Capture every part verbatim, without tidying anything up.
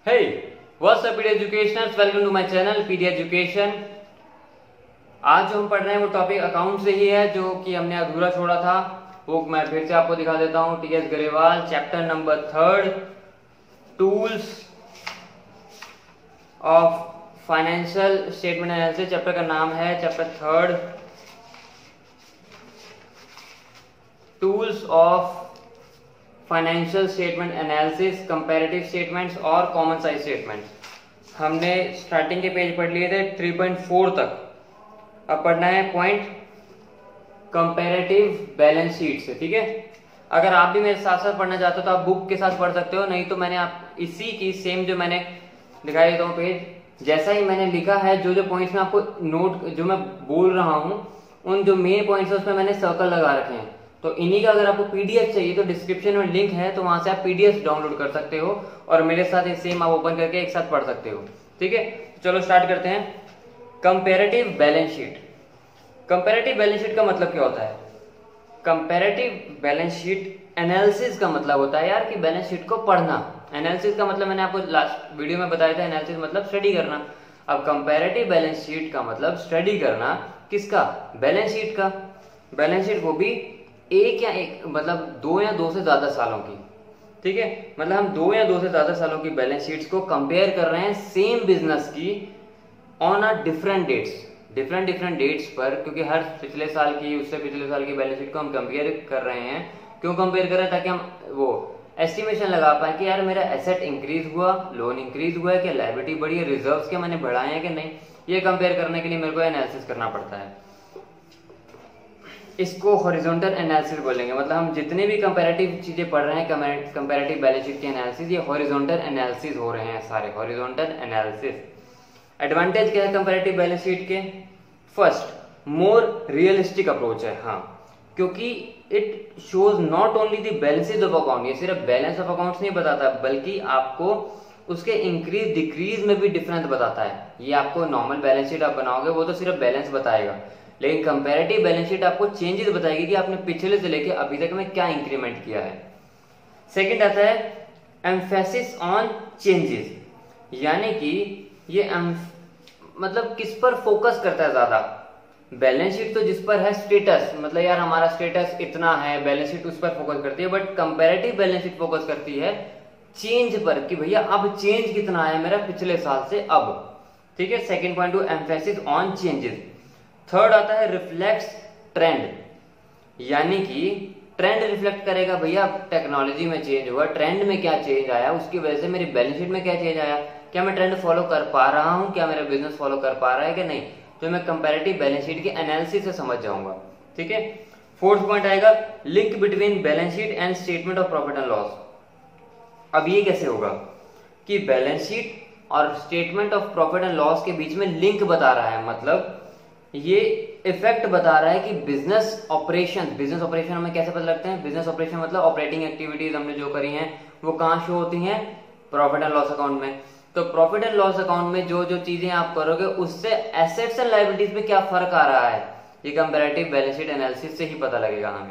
Hey, what's up P D Educationers? Welcome to my channel P D Education। आज जो हम पढ़ रहे हैं वो टॉपिक अकाउंट से ही है, जो कि हमने अधूरा छोड़ा था। वो मैं फिर से आपको दिखा देता हूँ। T S Grewal, chapter number third, tools of financial statement analysis. Chapter का नाम है chapter third, tools of financial statement analysis, comparative statements और कॉमन साइज स्टेटमेंट्स। हमने स्टार्टिंग के पेज पढ़ लिए थे थ्री पॉइंट फोर तक। अब पढ़ना है पॉइंट कंपैरेटिव बैलेंस शीट से, ठीक है। अगर आप भी मेरे साथ साथ पढ़ना चाहते हो तो आप बुक के साथ पढ़ सकते हो, नहीं तो मैंने आप इसी की सेम जो मैंने दिखाई देता हूँ पेज, जैसा ही मैंने लिखा है, जो जो पॉइंट्स में आपको नोट जो मैं बोल रहा हूँ, उन जो मेन पॉइंट्स है उसमें मैंने सर्कल लगा रखे हैं। तो इन्हीं का अगर आपको पीडीएफ चाहिए तो डिस्क्रिप्शन में लिंक है, तो वहां से आप पीडीएफ डाउनलोड कर सकते हो और मेरे साथ ये सेम आप ओपन करके एक साथ पढ़ सकते हो, ठीक है। चलो स्टार्ट करते हैं। Comparative balance sheet. Comparative balance sheet का मतलब क्या होता है? कंपैरेटिव बैलेंस शीट एनालिसिस का मतलब होता है यार कि बैलेंस शीट को पढ़ना। एनालिसिस का मतलब मैंने आपको लास्ट वीडियो में बताया था, एनालिसिस मतलब स्टडी करना। अब कंपैरेटिव बैलेंस शीट का मतलब स्टडी करना किसका? बैलेंस शीट का। बैलेंस शीट वो भी एक या एक मतलब दो या दो से ज्यादा सालों की, ठीक है। मतलब हम दो या दो से ज्यादा सालों की बैलेंस शीट्स को कंपेयर कर रहे हैं सेम बिजनेस की on a different dates, different different dates पर, क्योंकि हर पिछले साल की उससे पिछले साल की बैलेंस शीट को हम कंपेयर कर रहे हैं। क्यों कंपेयर कर रहे हैं? ताकि हम वो एस्टिमेशन लगा पाए कि यार मेरा एसेट इंक्रीज हुआ, लोन इंक्रीज हुआ है क्या, लायबिलिटी बढ़ी है, रिजर्व्स क्या मैंने बढ़ाए हैं कि नहीं। ये कंपेयर करने के लिए मेरे को एनालिसिस करना पड़ता है। इसको हॉरिजॉन्टल एनालिसिस बोलेंगे। मतलब हम जितने भी कंपैरेटिव चीजें पढ़ रहे हैं, कंपैरेटिव बैलेंस शीट के एनालिसिस, ये हॉरिजॉन्टल एनालिसिस हो रहे हैं सारे, हॉरिजॉन्टल एनालिसिस। एडवांटेज क्या है कंपैरेटिव बैलेंस शीट के? फर्स्ट, मोर रियलिस्टिक अप्रोच है, हाँ, क्योंकि it shows not only the balances of account. ये सिर्फ बैलेंस ऑफ अकाउंट्स नहीं बताता, बल्कि आपको उसके इंक्रीज डिक्रीज में भी डिफरेंस बताता है। ये आपको नॉर्मल बैलेंस शीट आप बनाओगे वो तो सिर्फ बैलेंस बताएगा, लेकिन कंपैरेटिव बैलेंस शीट आपको चेंजेस बताएगी कि आपने पिछले से लेके अभी तक में क्या इंक्रीमेंट किया है। सेकंड आता है एम्फेसिस ऑन चेंजेस, यानी कि ये मतलब किस पर फोकस करता है ज्यादा। बैलेंस शीट तो जिस पर है स्टेटस, मतलब यार हमारा स्टेटस इतना है, बैलेंस शीट उस पर फोकस करती है, but comparative balance sheet focus करती है चेंज पर, कि भैया अब चेंज कितना आया मेरा पिछले साल से अब, ठीक है। Second point to emphasis on changes. Third आता है रिफ्लेक्ट्स ट्रेंड, यानी कि ट्रेंड रिफ्लेक्ट करेगा, भैया टेक्नोलॉजी में चेंज हुआ, ट्रेंड में क्या चेंज आया, उसकी वजह से मेरी बैलेंस शीट में क्या चेंज आया, क्या मैं ट्रेंड फॉलो कर पा रहा हूं, क्या मेरा बिजनेस फॉलो कर पा रहा है कि नहीं, तो मैं कंपैरेटिव बैलेंस शीट की एनालिसिस से समझ जाऊंगा, ठीक है। फोर्थ पॉइंट आएगा link between balance sheet and statement of profit and loss. अब ये कैसे होगा कि बैलेंस शीट और statement of profit and loss के बीच में लिंक बता रहा है, मतलब ये इफेक्ट बता रहा है कि बिजनेस ऑपरेशन, बिजनेस ऑपरेशन हमें कैसे पता लगते हैं? बिजनेस ऑपरेशन मतलब ऑपरेटिंग एक्टिविटीज हमने जो करी हैं वो कहाँ शो होती हैं? प्रॉफिट एंड लॉस अकाउंट में। तो प्रॉफिट एंड लॉस अकाउंट में जो जो चीजें आप करोगे उससे एसेट्स एंड लायबिलिटीज में क्या फर्क आ रहा है, ये कंपैरेटिव बैलेंस शीट एनालिसिस से ही पता लगेगा हमें।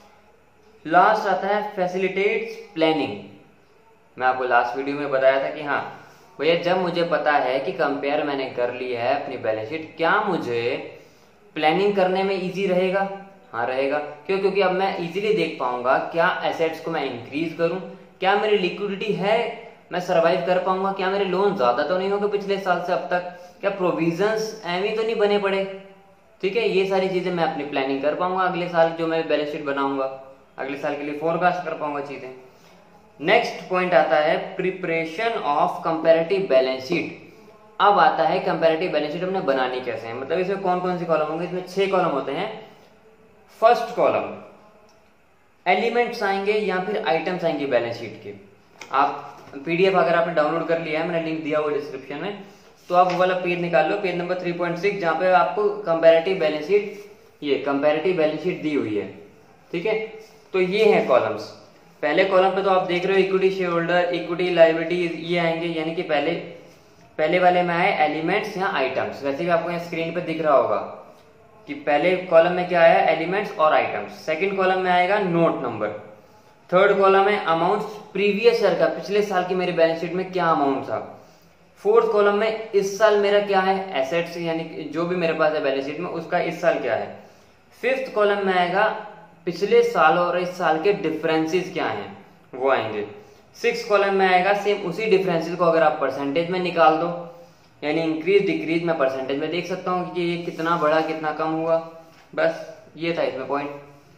लास्ट आता है फैसिलिटेट्स प्लानिंग। मैं आपको लास्ट वीडियो में बताया था कि हाँ भैया जब मुझे पता है कि कंपेयर मैंने कर ली है अपनी बैलेंस शीट, क्या मुझे प्लानिंग करने में इजी रहेगा? हाँ रहेगा। क्यों? क्योंकि अब मैं इजीली देख पाऊंगा क्या एसेट्स को मैं इंक्रीज करूं, क्या मेरी लिक्विडिटी है, मैं सरवाइव कर पाऊंगा, क्या मेरे लोन ज्यादा तो नहीं होंगे पिछले साल से अब तक, क्या प्रोविजंस एवं तो नहीं बने पड़े, ठीक है। ये सारी चीजें मैं अपनी प्लानिंग कर पाऊंगा अगले साल, जो मैं बैलेंस शीट बनाऊंगा अगले साल के लिए फोरकास्ट कर पाऊंगा चीजें। नेक्स्ट पॉइंट आता है preparation of comparative balance sheet. अब आता है कंपैरेटिव बैलेंस शीट हमने बनानी कैसे है, मतलब इसमें कौन कौन से कॉलम होंगे? इसमें छह कॉलम होते हैं। फर्स्ट कॉलम एलिमेंट्स आएंगे या फिर आइटम्स आएंगे बैलेंस शीट के। आप पीडीएफ अगर आपने डाउनलोड कर लिया है, मैंने लिंक दिया हुआ डिस्क्रिप्शन में, तो आप वो वाला पेज निकाल लो, page number three point six, जहां पे आपको कंपैरेटिव बैलेंस शीट, ये कंपैरेटिव बैलेंस शीट दी हुई है, ठीक है। तो ये है कॉलम्स। पहले कॉलम पे तो आप देख रहे हो equity share holder, equity liabilities, ये आएंगे, यानी कि पहले पहले वाले में आए एलिमेंट्स या आइटम्स। वैसे भी आपको यहाँ स्क्रीन पे दिख रहा होगा कि पहले कॉलम में क्या आया, एलिमेंट्स और आइटम्स। सेकंड कॉलम में आएगा नोट नंबर, थर्ड कॉलम है अमाउंट्स प्रीवियस ईयर का, पिछले साल की मेरी बैलेंस शीट में क्या अमाउंट था। फोर्थ कॉलम में इस साल मेरा क्या है एसेट्स, यानी जो भी मेरे पास है बैलेंस शीट में उसका इस साल क्या है। फिफ्थ कॉलम में आएगा पिछले साल और इस साल के डिफरेंसेस क्या हैं वो आएंगे। सिक्स कॉलम में आएगा सेम उसी डिफरेंसेस को अगर आप परसेंटेज में निकाल दो, यानी इंक्रीज डिक्रीज मैं परसेंटेज में देख सकता हूँ कि ये कितना बढ़ा कितना कम हुआ। बस ये था इसमें पॉइंट।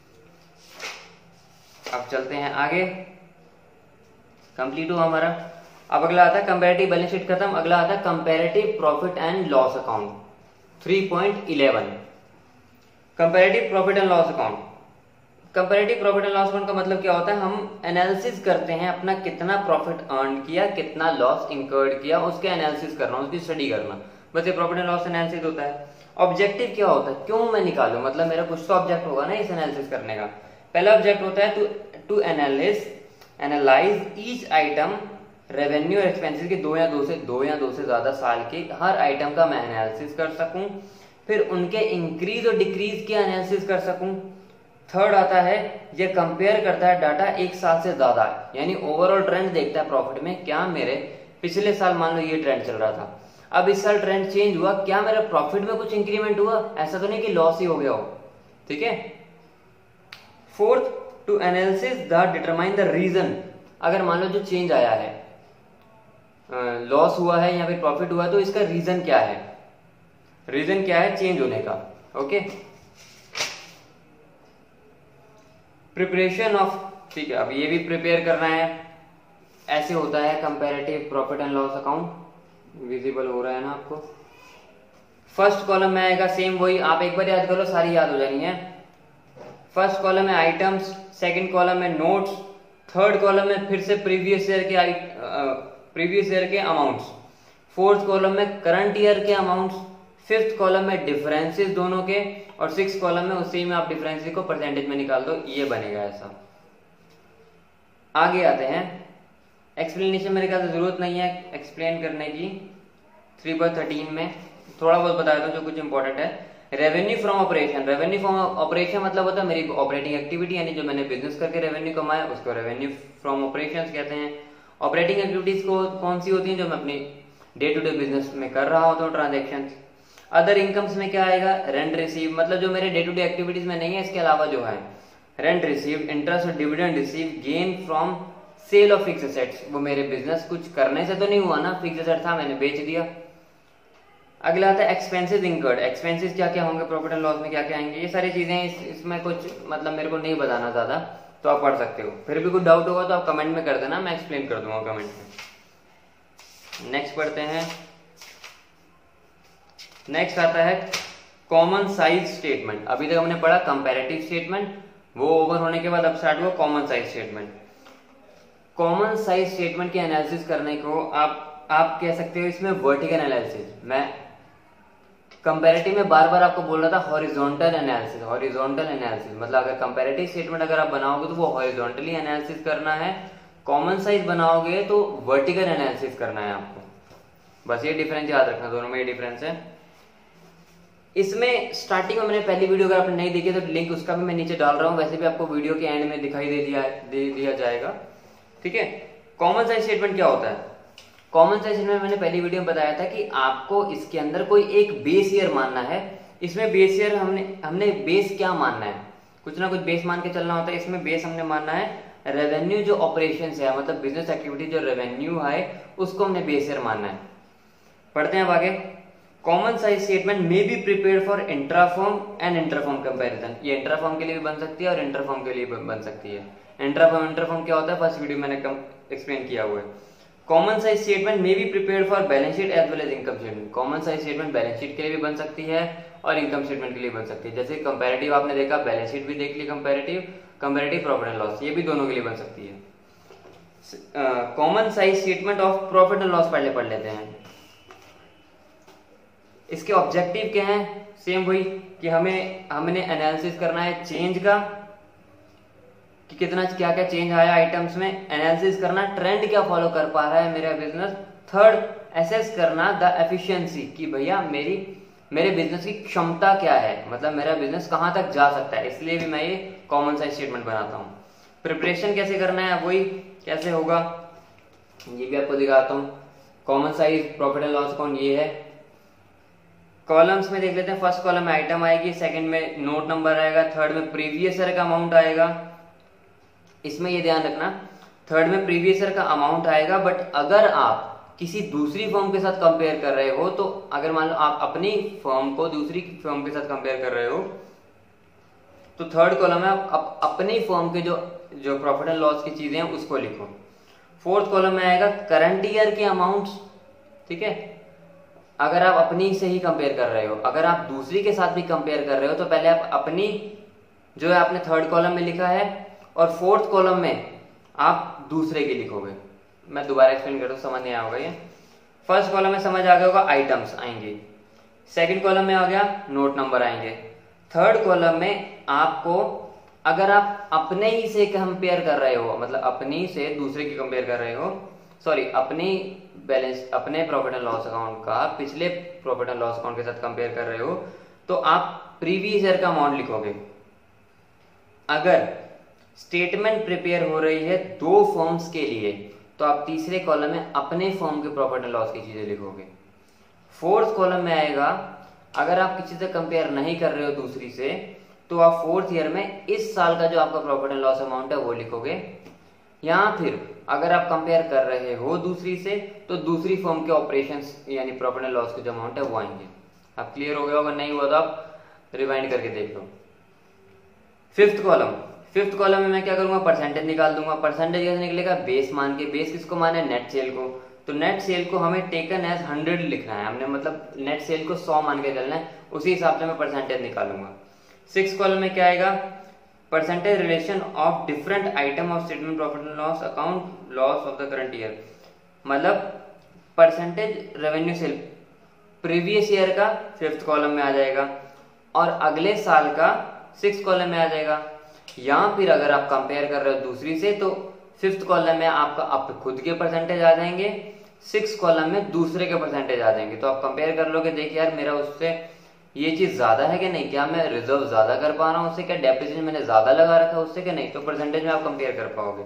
अब चलते हैं आगे, कंप्लीट हुआ हमारा। अब अगला आता है कंपैरेटिव बैलेंस शीट खत्म, अगला आता है comparative profit and loss account three point eleven. Comparative profit and loss account, comparative profit and loss account का मतलब क्या होता है, हम एनालिसिस करते हैं अपना कितना प्रॉफिट अर्न किया कितना लॉस इंकर्ड किया, उसके एनालिसिस करना, उसकी स्टडी करना, बस ये प्रॉफिट एंड लॉस एनालिसिस होता है। ऑब्जेक्टिव क्या होता है, क्यों मैं निकालूं, मतलब मेरा कुछ तो ऑब्जेक्ट होगा ना इस एनालिसिस करने का। पहला ऑब्जेक्ट होता है to to analyse analyse each item revenue और एक्सपेंसेस के दो या दो से दो या दो से ज्यादा साल के हर आइटम का मैं एनालिसिस कर सकूं, फिर उनके इंक्रीज और डिक्रीज के एनालिसिस कर सकूं। थर्ड आता है ये कंपेयर करता है डाटा एक साल से ज्यादा, यानी ओवरऑल ट्रेंड देखता है प्रॉफिट में, क्या मेरे पिछले साल मान लो ये ट्रेंड चल रहा था, अब इस साल ट्रेंड चेंज हुआ, क्या मेरे प्रॉफिट में कुछ इंक्रीमेंट हुआ, ऐसा तो नहीं कि लॉस ही हो गया हो। ठीक है। Fourth to analysis the determine the reason, अगर मान लो जो चेंज आया है, लॉस हुआ है या फिर प्रॉफिट हुआ है, तो इसका रीजन क्या है, रीजन क्या है चेंज होने का। ओके, प्रिपरेशन ऑफ, ठीक है, अब ये भी प्रिपेयर करना है, ऐसे होता है comparative profit and loss account. Visible हो रहा है ना आपको। फर्स्ट कॉलम में आएगा सेम वही, आप एक बार याद करो सारी याद हो जानी है। फर्स्ट कॉलम में आइटम्स, सेकंड कॉलम में नोट्स, थर्ड कॉलम में फिर से प्रीवियस ईयर के प्रीवियस ईयर के अमाउंट्स, फोर्थ कॉलम में करंट ईयर के अमाउंट्स, फिफ्थ कॉलम में डिफरेंसेस दोनों के, और सिक्स कॉलम में उसी में आप डिफरेंसेस को परसेंटेज में निकाल दो, ये बनेगा ऐसा। आगे आते हैं, एक्सप्लेनेशन मेरे ख्याल से जरूरत नहीं है एक्सप्लेन करने की। थ्री बाय थर्टीन में थोड़ा बहुत बताया था जो कुछ इंपॉर्टेंट है। Revenue from operation, revenue from operation मतलब होता है मेरी ऑपरेटिंग एक्टिविटी, यानी जो मैंने बिजनेस करके रेवेन्यू कमाया उसको रेवेन्यू फ्रॉम ऑपरेशंस कहते हैं। ऑपरेटिंग एक्टिविटीज को कौन सी होती हैं, जो मैं अपनी डे टू डे बिजनेस में कर रहा होता हूँ ट्रांजेक्शन। अदर इनकम्स में क्या आएगा, रेंट रिसीव, मतलब जो मेरे डे टू डे एक्टिविटीज में नहीं है इसके अलावा जो है, रेंट रिसीव, इंटरेस्ट और dividend receive, gain from sale of fix assets, वो मेरे बिजनेस कुछ करने से तो नहीं हुआ ना, फिक्स एसेट था मैंने बेच दिया। अगला आता है एक्सपेंसेस इंकर्ड, एक्सपेंसेस क्या क्या होंगे प्रॉफिट एंड लॉस में, क्या क्या आएंगे, ये सारी चीजें इस, इसमें कुछ मतलब मेरे को नहीं बताना ज्यादा, तो आप पढ़ सकते हो। फिर भी कोई डाउट होगा तो आप कमेंट में कर देना, मैं एक्सप्लेन कर दूंगा कमेंट में। नेक्स्ट पढ़ते हैं, नेक्स्ट आता है कॉमन साइज स्टेटमेंट। अभी तक हमने पढ़ा कंपैरेटिव स्टेटमेंट, वो ओवर होने के बाद अब स्टार्ट हुआ common size statement. Common size statement के एनालिसिस करने को आप आप कह सकते हो इसमें वर्टिकल एनालिसिस। मैं कंपैरेटिव में बार बार आपको बोल रहा था हॉरिजॉन्टल एनालिसिस, हॉरिजॉन्टल एनालिसिस मतलब अगर कंपैरेटिव स्टेटमेंट अगर आप बनाओगे तो वो हॉरिजॉन्टली एनालिसिस करना है, कॉमन साइज बनाओगे तो वर्टिकल एनालिसिस करना है आपको। बस ये डिफरेंस याद रखना, दोनों में ये डिफरेंस है। इसमें स्टार्टिंग में मैंने पहली वीडियो अगर आपने नहीं देखी तो लिंक उसका भी मैं नीचे डाल रहा हूँ, वैसे भी आपको वीडियो के एंड में दिखाई दे दिया दे दिया जाएगा। ठीक है, कॉमन साइज स्टेटमेंट क्या होता है, कॉमन साइज स्टेटमेंट मैंने पहली वीडियो में बताया था कि आपको इसके अंदर कोई एक बेस ईयर मानना है। इसमें बेस ईयर हमने हमने बेस क्या मानना है, कुछ ना कुछ बेस मान के चलना होता है। इसमें बेस हमने मानना है रेवेन्यू, जो ऑपरेशन है मतलब बिजनेस एक्टिविटी जो रेवेन्यू है उसको हमने बेस ईयर मानना है। पढ़ते हैं अब आगे। Common size statement may be prepared for intrafirm and interfirm comparison, ये इंट्राफॉर्म के लिए भी बन सकती है और इंटरफॉर्म के लिए भी बन सकती है। इंट्राफॉर्म इंटरफॉर्म क्या होता है फर्स्ट वीडियो मैंने एक्सप्लेन किया हुआ है। Common size statement may be prepared for balance sheet as well as income statement, common size statement balance sheet के लिए भी बन सकती है और इनकम स्टेटमेंट के लिए बन सकती है। जैसे कंपैरेटिव आपने देखा, बैलेंस शीट भी देख ली comparative, comparative profit and loss, ये भी दोनों के लिए बन सकती है। Common size statement of profit and loss पहले पढ़ लेते हैं। इसके ऑब्जेक्टिव क्या है, सेम वही कि हमें हमने एनालिसिस करना है चेंज का, कि कितना क्या क्या चेंज आया आइटम्स में, एनालिसिस करना ट्रेंड क्या फॉलो कर पा रहा है मेरा बिजनेस। थर्ड, एसेस करना द एफिशिएंसी, कि भैया मेरी मेरे बिजनेस की क्षमता क्या है, मतलब मेरा बिजनेस कहां तक जा सकता है, इसलिए भी मैं ये कॉमन साइज स्टेटमेंट बनाता हूँ। प्रिपरेशन कैसे करना है वही कैसे होगा ये भी आपको दिखाता हूँ। Common size profit and loss account ये है। कॉलम्स में देख लेते हैं। फर्स्ट कॉलम में आइटम आएगी, सेकंड में नोट नंबर आएगा, थर्ड में प्रीवियस ईयर का अमाउंट आएगा। इसमें ये ध्यान रखना, थर्ड में प्रीवियस ईयर का अमाउंट आएगा, बट अगर आप किसी दूसरी फर्म के साथ कंपेयर कर रहे हो, तो अगर मान लो आप अपनी फर्म को दूसरी फर्म के साथ कंपेयर कर रहे हो, तो थर्ड कॉलम में आप, आप अपनी फर्म के जो जो प्रॉफिट एंड लॉस की चीजें हैं उसको लिखो। फोर्थ कॉलम में आएगा करंट ईयर के अमाउंट्स, ठीक है। अगर आप अपनी से ही कंपेयर कर रहे हो, अगर आप दूसरी के साथ भी कंपेयर कर रहे हो, तो पहले आप अपनी जो है आपने थर्ड कॉलम में लिखा है, और फोर्थ कॉलम में आप दूसरे की लिखोगे। मैं दोबारा एक्सप्लेन करता हूँ, समझ नहीं आया होगा ये। फर्स्ट कॉलम में समझ आ गया होगा, आइटम्स आएंगे। सेकंड कॉलम में आ गया नोट नंबर आएंगे। थर्ड कॉलम में आपको, अगर आप अपने ही से कंपेयर कर रहे हो, मतलब अपनी से दूसरे की कंपेयर कर रहे हो, सॉरी अपनी बैलेंस अपने प्रॉफिट एंड लॉस अकाउंट का पिछले प्रॉफिट एंड लॉस अकाउंट के साथ कंपेयर कर रहे हो, तो आप प्रीवियस ईयर का अमाउंट लिखोगे। अगर स्टेटमेंट प्रिपेयर हो रही है दो फर्म्स के लिए, तो आप तीसरे कॉलम में अपने फर्म के प्रॉफिट एंड लॉस की चीजें लिखोगे। फोर्थ कॉलम में आएगा, अगर आप किसी से कंपेयर नहीं कर रहे हो दूसरी से, तो आप फोर्थ ईयर में इस साल का जो आपका प्रॉफिट एंड लॉस अमाउंट है वो लिखोगे। या फिर अगर आप कंपेयर कर रहे हो दूसरी से, तो दूसरी फर्म के ऑपरेशंस यानी प्रॉफिट एंड लॉस के जो अमाउंट है वो आएंगे। अब क्लियर हो गया होगा, नहीं हुआ तो आप रिवाइंड करके देख लो। फिफ्थ कॉलम, फिफ्थ कॉलम में मैं क्या करूंगा, परसेंटेज निकाल दूंगा। परसेंटेज कैसे निकलेगा, बेस मान के। बेस किसको माने, नेट सेल को। तो नेट सेल को हमें टेकन एज हंड्रेड लिखना है, हमने मतलब नेट सेल को सौ मान के चलना है, उसी हिसाब से मैं परसेंटेज निकालूंगा। सिक्स कॉलम में क्या आएगा, percentage relation of different item of statement profit and loss account loss of the current year, मतलब percentage revenue sale previous year का फिफ्थ कॉलम में आ जाएगा, और अगले साल का सिक्स कॉलम में आ जाएगा। या फिर अगर आप कंपेयर कर रहे हो दूसरी से, तो फिफ्थ कॉलम में आपका आप खुद के परसेंटेज आ जाएंगे, सिक्स कॉलम में दूसरे के परसेंटेज आ जाएंगे। तो आप कंपेयर कर लोगे, देखिए यार मेरा उससे ये चीज ज्यादा है कि नहीं, क्या मैं रिजर्व ज्यादा कर पा रहा हूँ उससे, क्या डेप्रिसिएशन मैंने ज्यादा लगा रखा है उससे कि नहीं, तो परसेंटेज में आप कंपेयर कर पाओगे।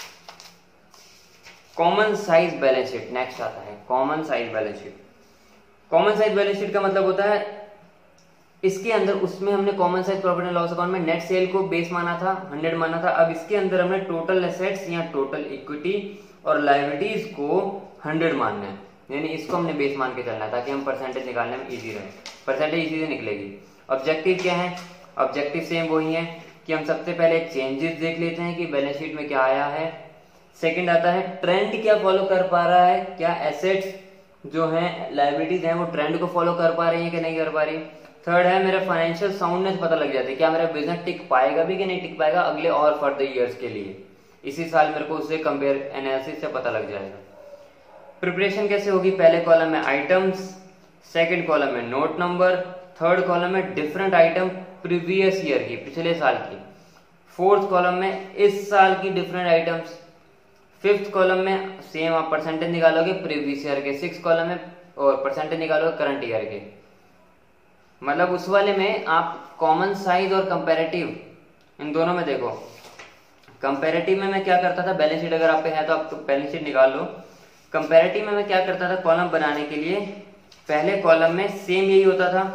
Common size balance sheet next आता है। Common size balance sheet, common size balance sheet का मतलब होता है इसके अंदर, उसमें हमने common size profit and loss account में नेट सेल को बेस माना था, हंड्रेड माना था। अब इसके अंदर हमने टोटल एसेट्स या टोटल इक्विटी और लायबिलिटीज को हंड्रेड मानना है, यानी इसको हमने बेस मान के चलना है ताकि हम परसेंटेज निकालने में इजी रहे। परसेंटेज इजी से निकलेगी। ऑब्जेक्टिव क्या है, ऑब्जेक्टिव सेम वही है कि हम सबसे पहले चेंजेस देख लेते हैं कि बैलेंस शीट में क्या आया है। सेकंड आता है ट्रेंड क्या फॉलो कर पा रहा है, क्या एसेट्स जो हैं लायबिलिटीज हैं वो ट्रेंड को फॉलो कर पा रही है कि नहीं कर पा रही। थर्ड है मेरा फाइनेंशियल साउंडनेस पता लग जाती है, क्या मेरा बिजनेस टिक पाएगा भी कि नहीं टिक पाएगा अगले और फर्दर ईयर्स के लिए, इसी साल मेरे को उससे कंपेयर एनालिसिस से पता लग जाएगा। प्रिपरेशन कैसे होगी, पहले कॉलम में आइटम्स, सेकंड कॉलम में नोट नंबर, थर्ड कॉलम में डिफरेंट आइटम प्रीवियस ईयर की, पिछले साल की, फोर्थ कॉलम में इस साल की डिफरेंट आइटम्स, फिफ्थ कॉलम में सेम आप परसेंटेज निकालोगे प्रीवियस ईयर के, सिक्स कॉलम में और परसेंटेज निकालोगे करंट ईयर के। मतलब उस वाले में आप कॉमन साइज और कंपैरेटिव इन दोनों में देखो। कंपैरेटिव में मैं क्या करता था, बैलेंस शीट अगर आप पे है तो आप तो बैलेंस शीट निकाल लो। कंपैरेटिव में मैं क्या करता था, कॉलम बनाने के लिए पहले कॉलम में सेम यही होता था,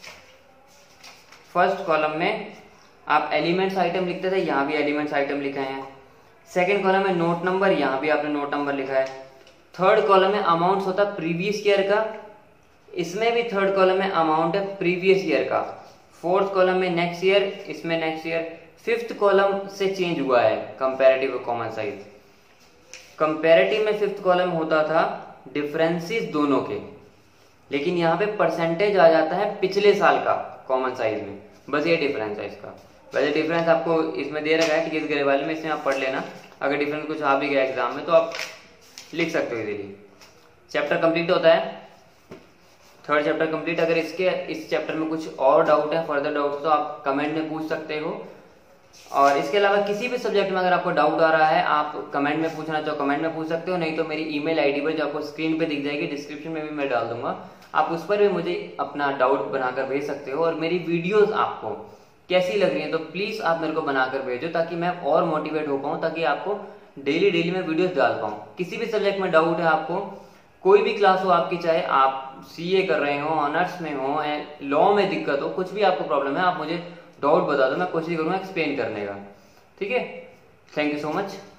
फर्स्ट कॉलम में आप एलिमेंट्स आइटम लिखते थे, यहाँ भी एलिमेंट्स आइटम लिखा है। सेकंड कॉलम में नोट नंबर, यहाँ भी आपने नोट नंबर लिखा है। थर्ड कॉलम में अमाउंट होता प्रीवियस ईयर का, इसमें भी थर्ड कॉलम में अमाउंट है प्रीवियस ईयर का। फोर्थ कॉलम में नेक्स्ट ईयर, इसमें नेक्स्ट ईयर। फिफ्थ कॉलम से चेंज हुआ है कंपैरेटिव और कॉमन साइज। कंपैरेटिव में फिफ्थ कॉलम होता था डिफरेंसेस दोनों के, लेकिन यहाँ पे परसेंटेज आ जाता है पिछले साल का कॉमन साइज में, बस ये डिफरेंस है इसका। वैसे डिफरेंस आपको इसमें दे रखा है कि किस ग्रेवाल में, इसमें आप पढ़ लेना, अगर डिफरेंस कुछ आ भी गया एग्जाम में तो आप लिख सकते हो इजीली। चैप्टर कंप्लीट होता है, थर्ड चैप्टर कंप्लीट। अगर इसके इस चैप्टर में कुछ और डाउट है, फर्दर डाउट, तो आप कमेंट में पूछ सकते हो। और इसके अलावा किसी भी सब्जेक्ट में अगर आपको डाउट आ रहा है, आप कमेंट में पूछना चाहो कमेंट में पूछ सकते हो, नहीं तो मेरी ईमेल आईडी पर जो आपको स्क्रीन पे दिख जाएगी, डिस्क्रिप्शन में भी मैं डाल दूंगा, आप उस पर भी मुझे अपना डाउट बनाकर भेज सकते हो। और मेरी वीडियोस आपको कैसी लग रही है, तो प्लीज आप मेरे को बनाकर भेजो ताकि मैं और मोटिवेट हो पाऊँ, ताकि आपको डेली डेली मैं वीडियोस डाल पाऊँ। किसी भी सब्जेक्ट में डाउट है आपको, कोई भी क्लास हो आपकी, चाहे आप सीए कर रहे हो, ऑनर्स में हो, लॉ में दिक्कत हो, कुछ भी आपको प्रॉब्लम है, आप मुझे डाउट बता दो, मैं कोशिश करूंगा एक्सप्लेन करने का। ठीक है, थैंक यू सो मच।